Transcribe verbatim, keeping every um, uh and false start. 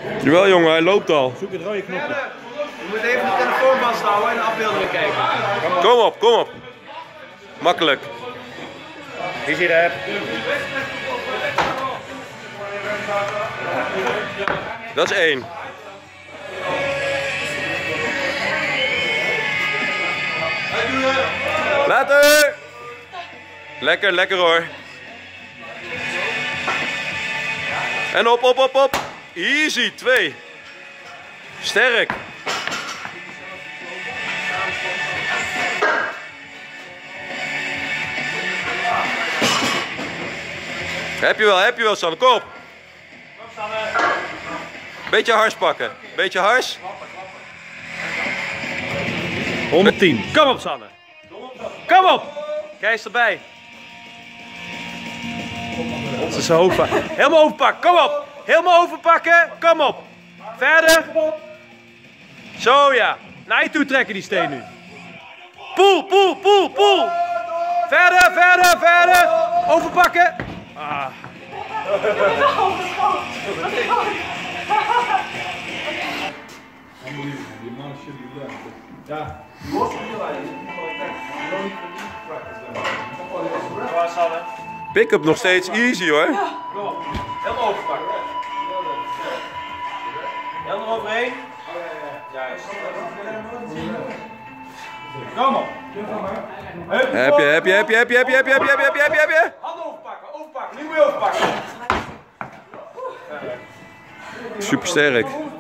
Jawel jongen, hij loopt al. Zoek het rode knopje. Je moet even de telefoon vasthouden en de afbeeldingen kijken. Kom op, kom op. Makkelijk. Easy rap. Dat is één. Later! Lekker, lekker hoor. En op, op, op, op. Easy, twee. Sterk. Heb je wel, heb je wel, Sanne. Kom op. Beetje hars pakken. Beetje hars. honderdtien. Kom op, Sanne. Kom op. Kees erbij. Ze is hoofd pakken. Helemaal overpakken. Kom op. Helemaal overpakken. Kom op. Verder. Zo ja. Naar je toe trekken die steen nu. Poel, poel, poel, poel. Verder, verder, verder. Overpakken. Ah. Ja. Pick-up nog steeds easy hoor. Kom op. Helemaal overpakken. Helemaal overheen. Juist. Kom op. Heb je, heb je, heb je, heb je, heb je, heb je, heb je, heb je, heb je, heb je, heb je. Handen overpakken, overpakken. Nu moet je overpakken. Super sterk.